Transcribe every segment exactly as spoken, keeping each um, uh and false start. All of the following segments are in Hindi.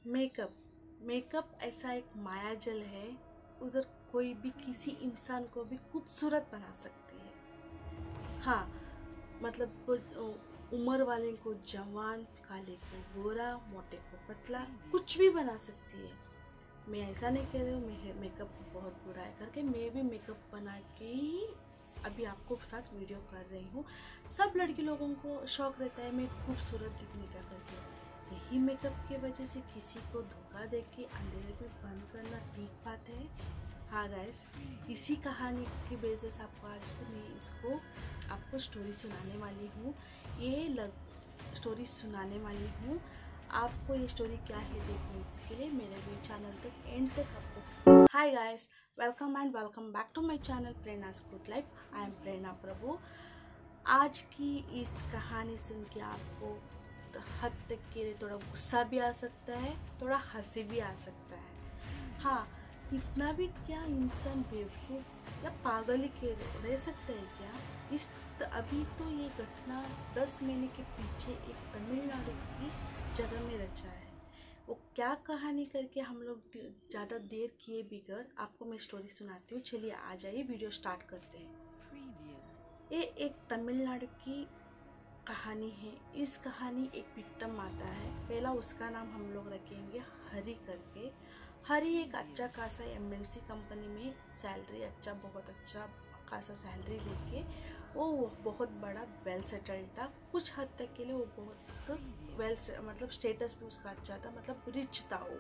मेकअप मेकअप ऐसा एक मायाजाल है, उधर कोई भी किसी इंसान को भी खूबसूरत बना सकती है। हाँ, मतलब कोई उम्र वाले को जवान, काले को गोरा, मोटे को पतला, कुछ भी बना सकती है। मैं ऐसा नहीं कह रही हूँ मैं मेकअप बहुत बुरा है करके, मैं भी मेकअप बना के ही अभी आपको साथ वीडियो कर रही हूँ। सब लड़की लोगों को शौक रहता है मैं खूबसूरत दिखने का करके, यही मेकअप की वजह से किसी को धोखा दे के अंधेरे में बंद करना ठीक बात है? हाँ गाइस, इसी कहानी की बेसिस से आपको आज से मैं इसको आपको स्टोरी सुनाने वाली हूँ। ये लग स्टोरी सुनाने वाली हूँ आपको। ये स्टोरी क्या है देखने के लिए मेरे भी चैनल तक एंड तक आपको। Hi guys, welcome and welcome back to my channel Prerna's good life. I am Prerna Prabhu. आज की इस कहानी सुन के आपको हद तक के लिए थोड़ा गुस्सा भी आ सकता है, थोड़ा हंसी भी आ सकता है। हाँ, इतना भी क्या इंसान बेवकूफ़ या पागल ही के रह सकता है क्या? इस अभी तो ये घटना दस महीने के पीछे एक तमिलनाडु की जगह में रचा है। वो क्या कहानी करके हम लोग ज़्यादा देर किए बिगड़ आपको मैं स्टोरी सुनाती हूँ। चलिए आ जाइए, वीडियो स्टार्ट करते हैं। ये एक तमिलनाडु की कहानी है। इस कहानी एक विक्टिम आता है, पहला उसका नाम हम लोग रखेंगे हरी करके। हरी एक अच्छा खासा एमएनसी कंपनी में सैलरी अच्छा बहुत अच्छा खासा सैलरी लेके वो बहुत बड़ा वेल सेटल्ड था। कुछ हद तक के लिए वो बहुत वेल मतलब स्टेटस भी उसका अच्छा था, मतलब रिच था वो।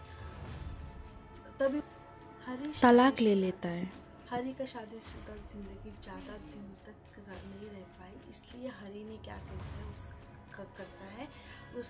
तभी हरी तलाक ले लेता है। हरी का शादीशुदा जिंदगी ज़्यादा दिन तक नहीं रह पाई, इसलिए हरी ने क्या करता है उस करता है उस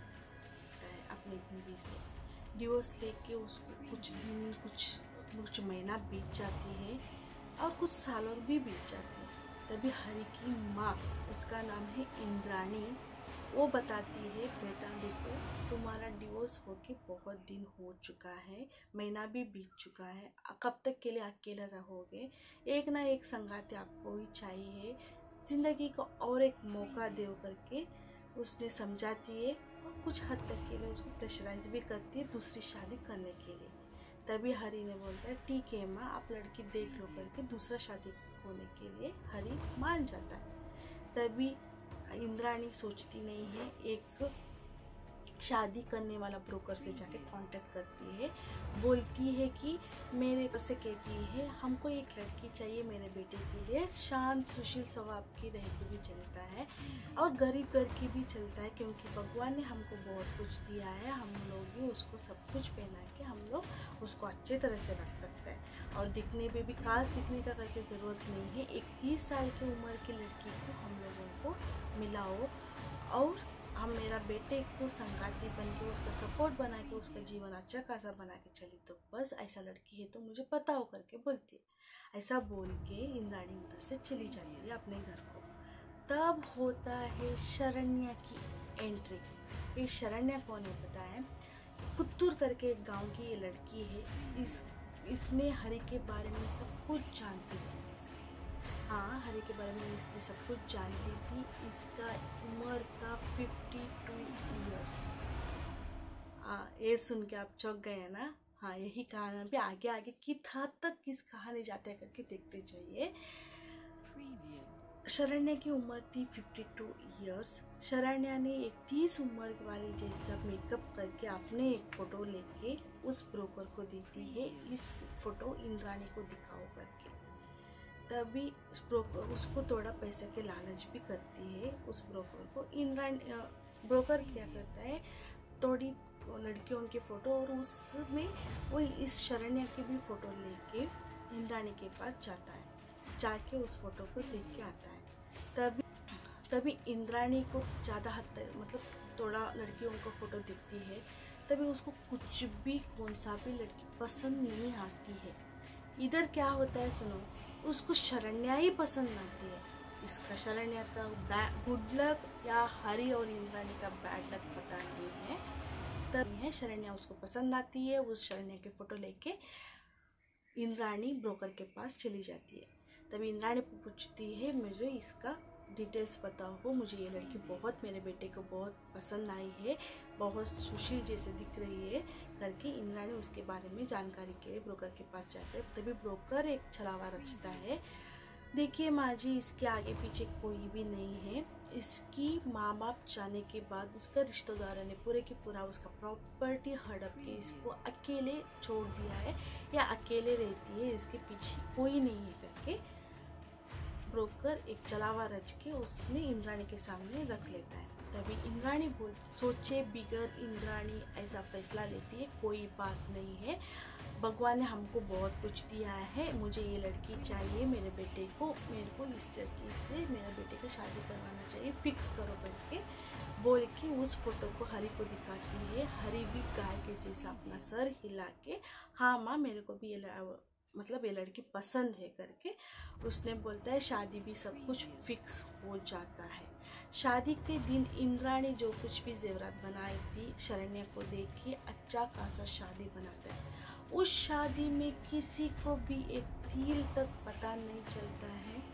है अपनी बीवी से डिवोर्स लेके उसको कुछ दिन कुछ कुछ महीना बीत जाती है और कुछ सालों भी बीत जाती है। तभी हरी की माँ, उसका नाम है इंद्राणी, वो बताती है बेटा देखो तुम्हारा डिवोर्स होके बहुत दिन हो चुका है, महीना भी बीत चुका है, कब तक के लिए अकेला रहोगे? एक ना एक संगाती आपको ही चाहिए, जिंदगी को और एक मौका दे करके उसने समझाती है और कुछ हद तक के लिए उसको प्रेशराइज भी करती है दूसरी शादी करने के लिए। तभी हरी ने बोलता है ठीक है माँ, आप लड़की देख लो करके दूसरा शादी होने के लिए हरी मान जाता है। तभी इंद्राणी सोचती नहीं है, एक शादी करने वाला ब्रोकर से जाके कांटेक्ट करती है, बोलती है कि मेरे से कहती है हमको एक लड़की चाहिए मेरे बेटे के लिए, शांत सुशील स्वभाव की रहती भी चलता है और गरीब घर की भी चलता है, क्योंकि भगवान ने हमको बहुत कुछ दिया है, हम लोग भी उसको सब कुछ पहना के हम लोग उसको अच्छे तरह से रख सकते हैं और दिखने में भी खास दिखने का करके ज़रूरत नहीं है। एक तीस साल की उम्र की लड़की को हम लोगों को मिलाओ और हम मेरा बेटे को संगाती बन के उसका सपोर्ट बना के उसका जीवन अच्छा खासा बना के चली तो बस, ऐसा लड़की है तो मुझे पता हो करके बोलती है। ऐसा बोल के इंद्राणी उधर से चली जाती है अपने घर को। तब होता है शरण्या की एंट्री। ये शरण्या कौन है पता है? पुत्तूर करके एक गांव की ये लड़की है। इस इसने हरि के बारे में सब कुछ जानती थी। हाँ, हरी के बारे में इसने सब कुछ जानती थी। इसका उम्र था फिफ्टी टू ईयर्स। हाँ, ये सुन के आप चौंक गए ना? हाँ, यही कहानी भी आगे आगे की हद तक किस कहानी जाते हैं करके देखते जाइए। शरण्या की उम्र थी फिफ्टी टू ईयर्स। शरण्या ने एक तीस उम्र वाली जैसा मेकअप करके अपने एक फ़ोटो लेके उस ब्रोकर को देती है, इस फोटो इंद्राणी को दिखाओ करके। तभी उसको थोड़ा पैसे के लालच भी करती है उस ब्रोकर को। इंद्राणी ब्रोकर क्या करता है, थोड़ी लड़कियों के फ़ोटो और उसमें वो इस शरण्या की भी फ़ोटो लेके इंद्राणी के पास जाता है, जाके उस फोटो को देख के आता है। तभी तभी इंद्राणी को ज़्यादा हद तक मतलब थोड़ा लड़कियों को फ़ोटो दिखती है, तभी उसको कुछ भी कौन सा भी लड़की पसंद नहीं आती है। इधर क्या होता है सुनो, उसको शरण्या ही पसंद आती है। इसका शरण्या का गुड लक या हरी और इंद्राणी का बैड लक पता नहीं है। तब है शरण्या उसको पसंद आती है, उस शरण्या के फ़ोटो लेके इंद्राणी ब्रोकर के पास चली जाती है। तभी इंद्राणी पूछती है मुझे इसका डिटेल्स बताओ, मुझे ये लड़की बहुत, मेरे बेटे को बहुत पसंद आई है, बहुत सुशील जैसे दिख रही है करके इंद्राणी उसके बारे में जानकारी के लिए ब्रोकर के पास जाते हैं। तभी ब्रोकर एक छलावा रचता है। देखिए माँ जी, इसके आगे पीछे कोई भी नहीं है। इसकी माँ बाप जाने के बाद उसका रिश्तेदारों ने पूरे के पूरा उसका प्रॉपर्टी हड़प के इसको अकेले छोड़ दिया है या अकेले रहती है, इसके पीछे कोई नहीं है करके ब्रोकर एक चलावा रच के उसने इंद्राणी के सामने रख लेता है। तभी इंद्राणी बोल सोचे बिगर इंद्राणी ऐसा फैसला लेती है, कोई बात नहीं है, भगवान ने हमको बहुत कुछ दिया है, मुझे ये लड़की चाहिए, मेरे बेटे को मेरे को इस लड़की से मेरे बेटे का शादी करवाना चाहिए, फिक्स करो करके बोल के उस फोटो को हरी को दिखाती है। हरी भी गाय के जैसा अपना सर हिला के हाँ माँ मेरे को भी ये मतलब ये लड़की पसंद है करके उसने बोलता है। शादी भी सब कुछ फिक्स हो जाता है। शादी के दिन इंद्राणी जो कुछ भी जेवरात बनाई थी शरण्या को देख के अच्छा खासा शादी बनाता है। उस शादी में किसी को भी एक तिल तक पता नहीं चलता है।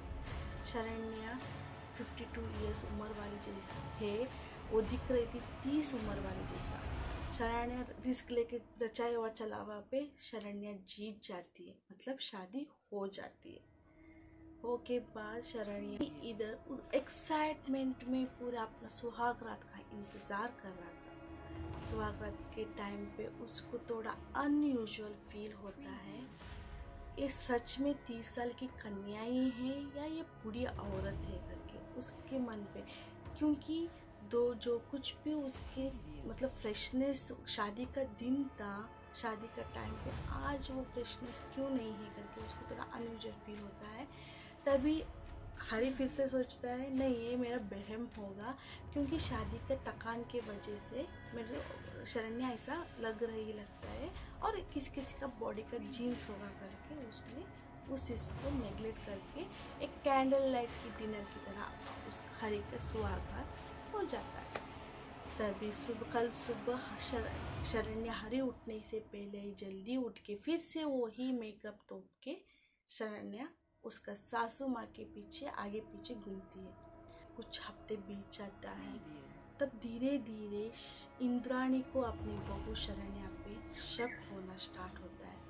शरण्या बावन इयर्स उम्र वाली जैसी है, वो दिख रही थी तीस उम्र वाली जैसा। शरण्या रिस्क लेके रचाए हुआ चलावा पे शरण्या जीत जाती है, मतलब शादी हो जाती है। हो के बाद शरण्या इधर एक्साइटमेंट में पूरा अपना सुहाग रात का इंतज़ार कर रहा था। सुहाग रात के टाइम पे उसको थोड़ा अनयूजुअल फील होता है, ये सच में तीस साल की कन्या ही है या ये बूढ़ी औरत है करके उसके मन पे, क्योंकि दो जो कुछ भी उसके मतलब फ्रेशनेस शादी का दिन था, शादी का टाइम पे आज वो फ्रेशनेस क्यों नहीं है करके उसको थोड़ा अनयूजुअल फील होता है। तभी हरी फिर से सोचता है नहीं ये मेरा बहम होगा, क्योंकि शादी के थकान के वजह से मेरे शरण्या ऐसा लग रही लगता है और किसी किसी का बॉडी का जीन्स होगा करके उसने उस चीज़ को नेगलेक्ट करके एक कैंडल लाइट की डिनर की तरह उस हरी का सुहागरात हो जाता है। तभी सुबह कल सुबह शर, शरण्या हरी उठने से पहले ही जल्दी उठ के फिर से वही मेकअप तोप के शरण्या उसका सासू माँ के पीछे आगे पीछे घूमती है। कुछ हफ्ते बीत जाता है, तब धीरे धीरे इंद्राणी को अपनी बहू शरण्या पे शक होना स्टार्ट होता है।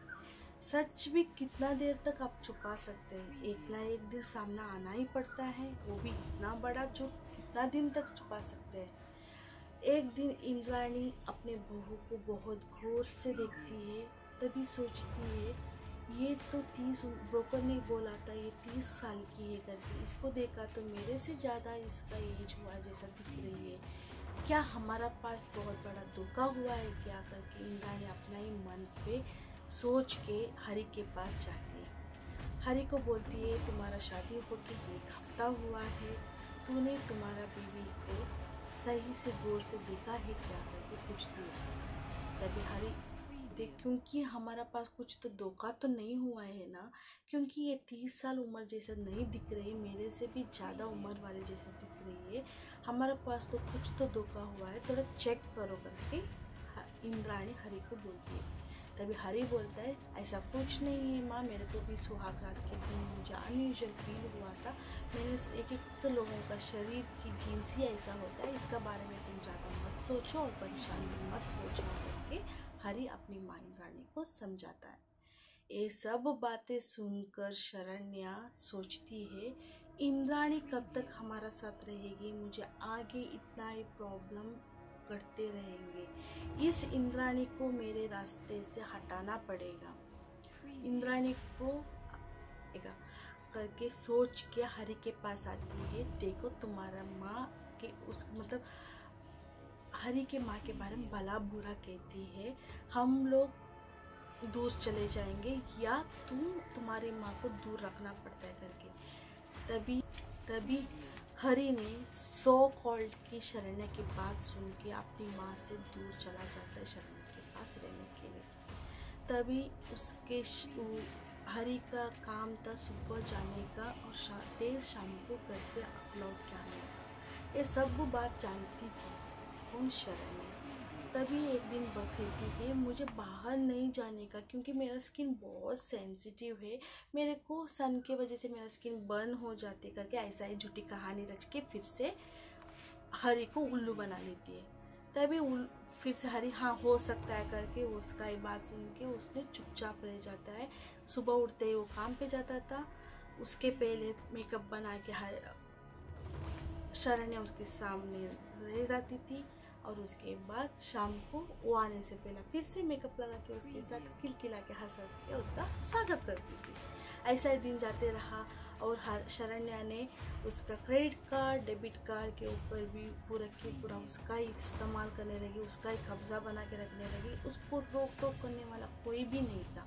सच भी कितना देर तक आप छुपा सकते हैं, एक ना एक दिन सामना आना ही पड़ता है, वो भी इतना बड़ा झूठ कितना दिन तक छुपा सकते हैं। एक दिन इंद्राणी अपने बहू को बहुत गौर से देखती है, तभी सोचती है ये तो तीस ब्रोकर ने बोला था ये तीस साल की है करके, इसको देखा तो मेरे से ज़्यादा इसका एज हुआ जैसा दिख रही है, क्या हमारा पास बहुत बड़ा धोखा हुआ है क्या करके इंद्राणी अपना ही मन पे सोच के हरी के पास जाती है। हरी को बोलती है तुम्हारा शादी होके एक हफ्ता हुआ है, तूने तुम्हारा बीवी को सही से गौर से देखा है क्या करके पूछती है। तभी हरी देख क्योंकि हमारा पास कुछ तो धोखा तो नहीं हुआ है ना, क्योंकि ये तीस साल उम्र जैसा नहीं दिख रही, मेरे से भी ज़्यादा उम्र वाले जैसे दिख रही है, हमारे पास तो कुछ तो धोखा हुआ है, थोड़ा चेक करो करके इंद्राणी हरी को बोलती है। तभी हरी बोलता है ऐसा कुछ नहीं है माँ, मेरे को भी सुहाग रात के दिन मुझे अनयूजुअल फील हुआ था, मैंने एक एक तो लोगों का शरीर की जीन्स ही ऐसा होता है, इसका बारे में तुम ज़्यादा मत सोचो और परेशान मत हो जाओ करके हरी अपनी माँ इंद्राणी को समझाता है। ये सब बातें सुनकर शरण्या सोचती है इंद्राणी कब तक हमारा साथ रहेगी, मुझे आगे इतना ही प्रॉब्लम करते रहेंगे, इस इंद्राणी को मेरे रास्ते से हटाना पड़ेगा, इंद्राणी को करके सोच के हरी के पास आती है। देखो तुम्हारा माँ के उस मतलब हरी के माँ के बारे में भला बुरा कहती है, हम लोग दूर चले जाएंगे या तुम तुम्हारी माँ को दूर रखना पड़ता है करके। तभी तभी हरी ने सो कॉल्ड की शरण्या की बात सुन के अपनी माँ से दूर चला जाता है शरण्या के पास रहने के लिए। तभी उसके हरी का काम था सुबह जाने का और शा, देर शाम को घर पे लौट के आने का। ये सब वो बात जानती थी कौन शरण्या। तभी एक दिन कहती है मुझे बाहर नहीं जाने का, क्योंकि मेरा स्किन बहुत सेंसिटिव है, मेरे को सन के वजह से मेरा स्किन बर्न हो जाती करके ऐसा ही झूठी कहानी रच के फिर से हरी को उल्लू बना लेती है। तभी फिर से हरी हाँ हो सकता है करके उसका ये बात सुन के उसने चुपचाप रह जाता है। सुबह उठते ही वो काम पे जाता था। उसके पहले मेकअप बना के हर शरण्या उसके सामने रह जाती थी, और उसके बाद शाम को वो आने से पहले फिर से मेकअप लगा के उसके साथ खिलखिला के हंस हंस के उसका स्वागत करती थी। ऐसा ही दिन जाते रहा, और हर शरण्या ने उसका क्रेडिट कार्ड डेबिट कार्ड के ऊपर भी पूरा की पूरा उसका ही इस्तेमाल करने लगी, उसका ही कब्जा बना के रखने लगी। उसको रोक टोक करने वाला कोई भी नहीं था।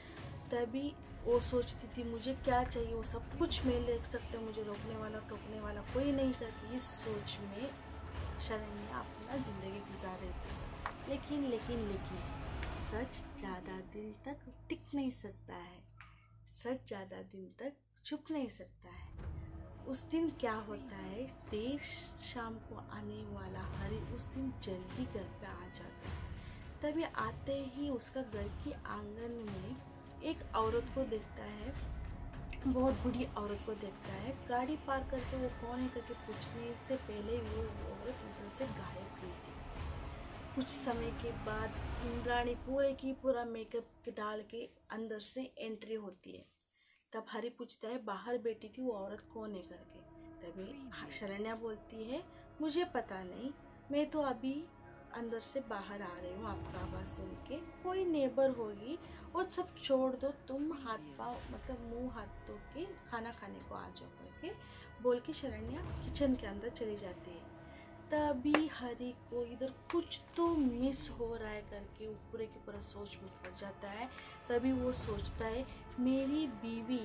तभी वो सोचती थी मुझे क्या चाहिए वो सब कुछ मैं ले सकते, मुझे रोकने वाला टोकने वाला कोई नहीं करती। इस सोच में शरण्या अपना ज़िंदगी गुजार रही थी। लेकिन लेकिन लेकिन सच ज़्यादा दिन तक टिक नहीं सकता है, सच ज़्यादा दिन तक छुप नहीं सकता है। उस दिन क्या होता है, देर शाम को आने वाला हरी उस दिन जल्दी घर पे आ जाता है। तभी आते ही उसका घर की आंगन में एक औरत को देखता है, बहुत बूढ़ी औरत को देखता है। गाड़ी पार करके वो कौन है करके पूछने से पहले वो औरत उधर से गायब हुई थी। कुछ समय के बाद इंद्राणी पूरे की पूरा मेकअप डाल के अंदर से एंट्री होती है। तब हरी पूछता है बाहर बैठी थी वो औरत कौन है करके। तभी शरण्या बोलती है मुझे पता नहीं, मैं तो अभी अंदर से बाहर आ रही हूँ, आपका आवाज़ सुन के कोई नेबर होगी, और सब छोड़ दो, तुम हाथ पाँव मतलब मुंह हाथ धो के खाना खाने को आ जाओ करके बोल के शरण्या किचन के अंदर चली जाती है। तभी हरी को इधर कुछ तो मिस हो रहा है करके वो पूरे की पूरा सोच में पड़ जाता है। तभी वो सोचता है मेरी बीवी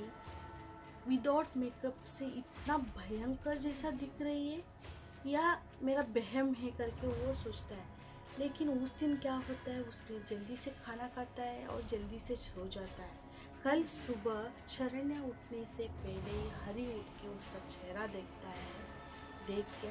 विदाउट मेकअप से इतना भयंकर जैसा दिख रही है या मेरा बहम है करके वो सोचता है। लेकिन उस दिन क्या होता है, उसने जल्दी से खाना खाता है और जल्दी से सो जाता है। कल सुबह शरण्या उठने से पहले ही हरी उठ के उसका चेहरा देखता है। देख के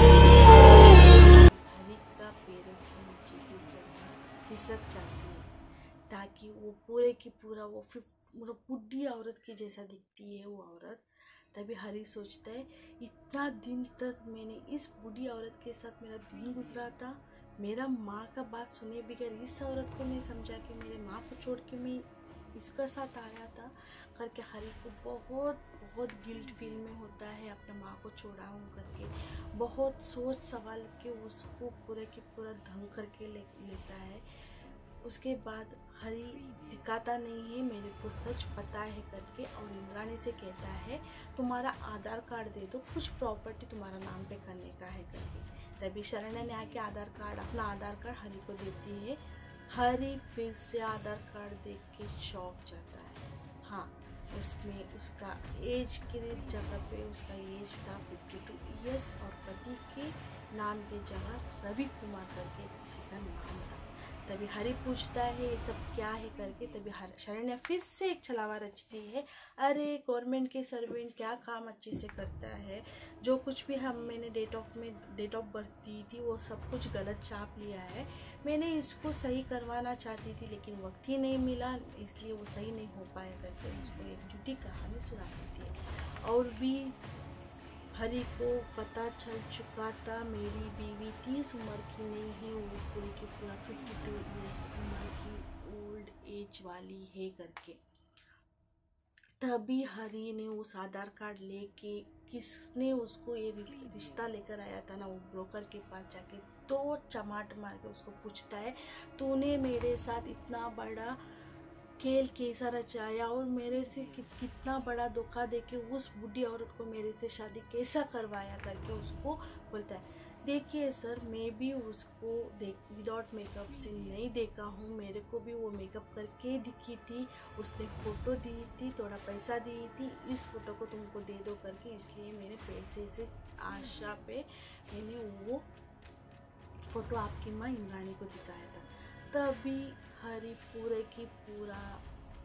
हरी का पैरों के नीचे खिसक जाती है, ताकि वो पूरे की पूरा वो फिर बुढ़ी औरत की जैसा दिखती है वो औरत। तभी हरी सोचता है इतना दिन तक मैंने इस बूढ़ी औरत के साथ मेरा दिन गुजरा था, मेरा माँ का बात सुने बगैर इस औरत को मैं समझा कि मेरे माँ को छोड़ के मैं इसका साथ आया था करके हरी को बहुत बहुत गिल्ट फील में होता है अपने माँ को छोड़ा हूँ करके। बहुत सोच सवाल के उसको पूरे की पूरा ढंग करके ले लेता है। उसके बाद हरी दिखाता नहीं है मेरे को सच पता है करके, और इंद्राणी से कहता है तुम्हारा आधार कार्ड दे दो, कुछ प्रॉपर्टी तुम्हारा नाम पे करने का है करके। तभी शरण्या ने आके आधार कार्ड अपना आधार कार्ड हरी को देती है। हरी फिर से आधार कार्ड देख के शॉक जाता है। हाँ, उसमें उसका एज की जगह पे उसका एज था बावन इयर्स और पति के नाम की जगह रवि कुमार करके किसी का नाम था। तभी हरी पूछता है ये सब क्या है करके। तभी शरण्या फिर से एक छलावा रचती है, अरे गवर्नमेंट के सर्वेंट क्या काम अच्छे से करता है, जो कुछ भी हम मैंने डेट ऑफ में डेट ऑफ बर्थ दी थी वो सब कुछ गलत छाप लिया है, मैंने इसको सही करवाना चाहती थी लेकिन वक्त ही नहीं मिला इसलिए वो सही नहीं हो पाया करके उसको एक झूठी कहानी सुना देती है। और भी हरी को पता चल चुका था मेरी बीवी तीस उम्र की नहीं है, वो पूरी की पूरा बावन इयर्स उम्र की ओल्ड एज वाली है करके। तभी हरी ने उस आधार कार्ड लेके किसने उसको ये रिश्ता लेकर आया था ना, वो ब्रोकर के पास जाके दो चमाट मार के उसको पूछता है तूने मेरे साथ इतना बड़ा खेल कैसा रचाया और मेरे से कि, कितना बड़ा धोखा देके उस बूढ़ी औरत को मेरे से शादी कैसा करवाया करके उसको बोलता है। देखिए सर, मैं भी उसको देख विदाउट मेकअप से नहीं देखा हूँ, मेरे को भी वो मेकअप करके दिखी थी, उसने फ़ोटो दी थी, थोड़ा पैसा दी थी, इस फ़ोटो को तुमको दे दो करके, इसलिए मेरे पैसे से आशा पे मैंने वो फ़ोटो आपकी माँ इंद्राणी को दिखाया था। तभी हरी पूरे की पूरा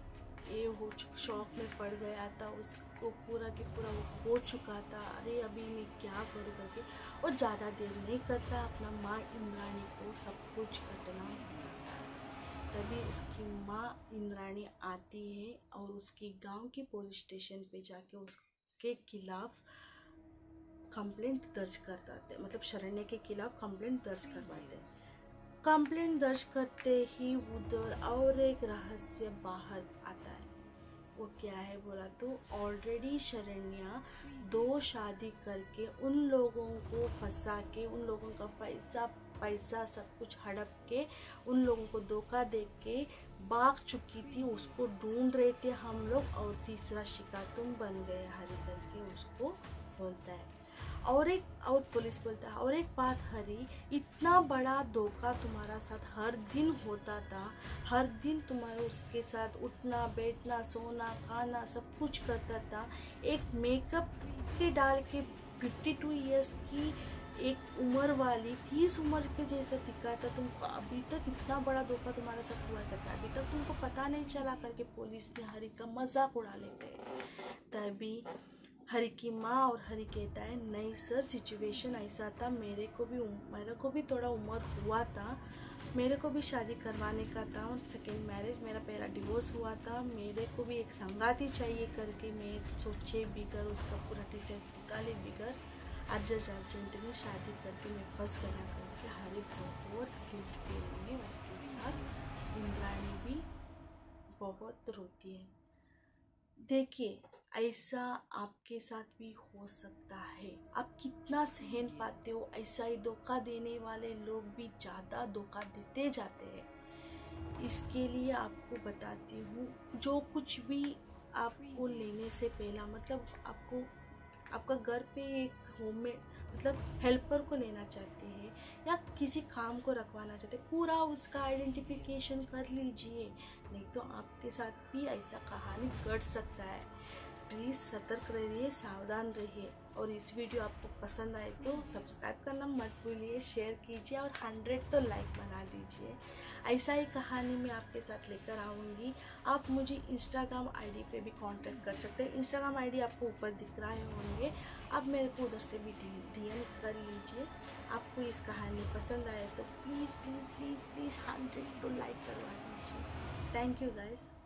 ये हो शौक में पड़ गया था, उसको पूरा के पूरा वो हो चुका था, अरे अभी मैं क्या करूँ करके। और ज़्यादा देर नहीं करता, अपना माँ इंद्राणी को सब कुछ घटना बताता है। तभी उसकी माँ इंद्राणी आती है और उसके गांव की पुलिस स्टेशन पे जाके उसके खिलाफ कंप्लेंट दर्ज करवाते, मतलब शरण्य के खिलाफ कंप्लेंट दर्ज करवाते हैं। कंप्लेंट दर्ज करते ही उधर और एक रहस्य बाहर आता है। वो क्या है बोला तो ऑलरेडी शरण्या दो शादी करके उन लोगों को फंसा के, उन लोगों का पैसा पैसा सब कुछ हड़प के, उन लोगों को धोखा दे के भाग चुकी थी। उसको ढूंढ रहे थे हम लोग, और तीसरा शिकार तुम बन गए हरी करके उसको बोलता है। और एक और पुलिस बोलता है, और एक बात हरी, इतना बड़ा धोखा तुम्हारा साथ हर दिन होता था, हर दिन तुम्हारा उसके साथ उठना बैठना सोना खाना सब कुछ करता था, एक मेकअप के डाल के फिफ्टी टू ईयर्स की एक उम्र वाली तीस उम्र के जैसा दिखा था तुमको। अभी तक इतना बड़ा धोखा तुम्हारे साथ हुआ था, अभी तक तुमको पता नहीं चला करके पुलिस ने हरी का मजाक उड़ा लेते हैं। तभी हरी की माँ और हरी कहता है, नहीं सर सिचुएशन ऐसा था, मेरे को भी मेरे को भी थोड़ा उम्र हुआ था, मेरे को भी शादी करवाने का था, सेकेंड मैरिज, मेरा पहला डिवोर्स हुआ था, मेरे को भी एक संगाती चाहिए करके मैं सोचे बिगर उसका पूरा डिटेल्स निकाले बिगर अर्जेंट अर्जेंट में शादी करके मैं फंस गया करके हरी बहुत गिल्ट फील में उसके साथ इंद्राणी भी बहुत रोती है। देखिए ऐसा आपके साथ भी हो सकता है, आप कितना सहन पाते हो, ऐसा ही धोखा देने वाले लोग भी ज़्यादा धोखा देते जाते हैं। इसके लिए आपको बताती हूँ, जो कुछ भी आपको लेने से पहला, मतलब आपको आपका घर पे एक होम में मतलब हेल्पर को लेना चाहते हैं या किसी काम को रखवाना चाहते हैं, पूरा उसका आइडेंटिफिकेशन कर लीजिए, नहीं तो आपके साथ भी ऐसा कहानी घट सकता है। प्लीज़ सतर्क रहिए, सावधान रहिए। और इस वीडियो आपको पसंद आए तो सब्सक्राइब करना मत भूलिए, शेयर कीजिए और हंड्रेड तो लाइक बना दीजिए। ऐसा ही कहानी मैं आपके साथ लेकर आऊँगी। आप मुझे इंस्टाग्राम आईडी पे भी कांटेक्ट कर सकते हैं, इंस्टाग्राम आईडी आपको ऊपर दिख रहे होंगे, आप मेरे को उधर से भी डीएम कर लीजिए। आपको इस कहानी पसंद आए तो please please please please hundred तो लाइक करवा दीजिए। Thank you guys.